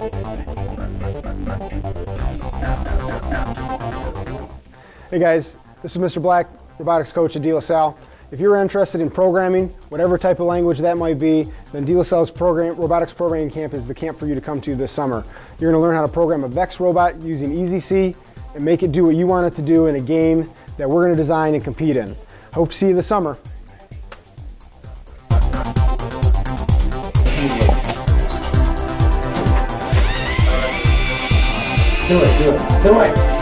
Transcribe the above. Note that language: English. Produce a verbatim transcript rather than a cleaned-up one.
Hey guys, this is Mister Black, robotics coach at Salle. If you're interested in programming, whatever type of language that might be, then Salle's program, robotics programming camp is the camp for you to come to this summer. You're going to learn how to program a VEX robot using E Z C and make it do what you want it to do in a game that we're going to design and compete in. Hope to see you this summer. Do it, do it, do it.